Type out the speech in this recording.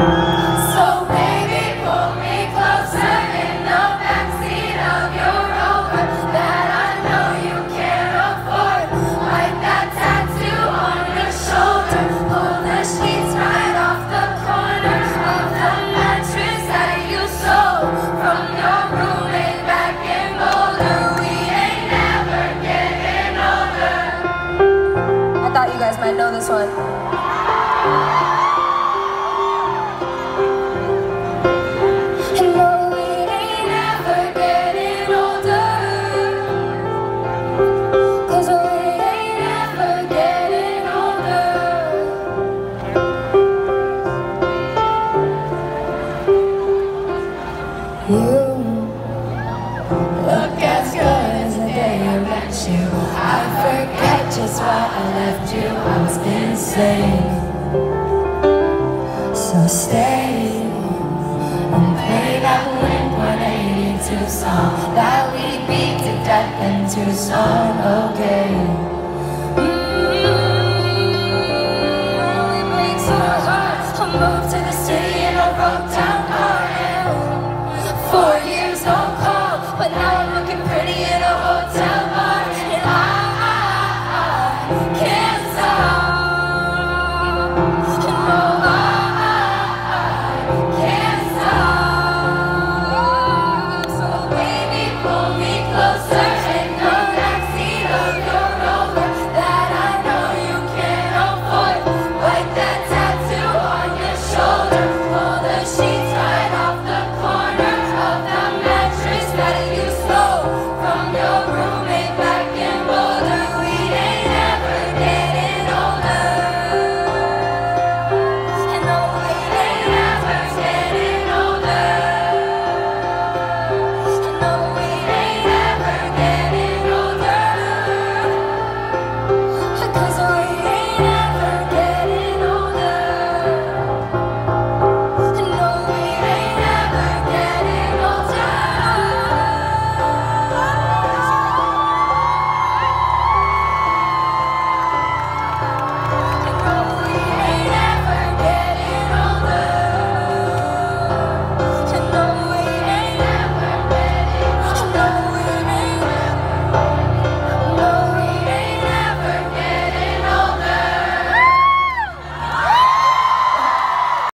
So baby, pull me closer in the backseat of your Rover that I know you can't afford. Like that tattoo on your shoulder. Pull the sheets right off the corner of the mattress that you stole from your roommate back in Boulder. We ain't never getting older. I thought you guys might know this one. You look as good as the day I met you. I forget just why I left you. I was insane. So stay and play that Blink-182 song that we beat to death in Tucson, okay?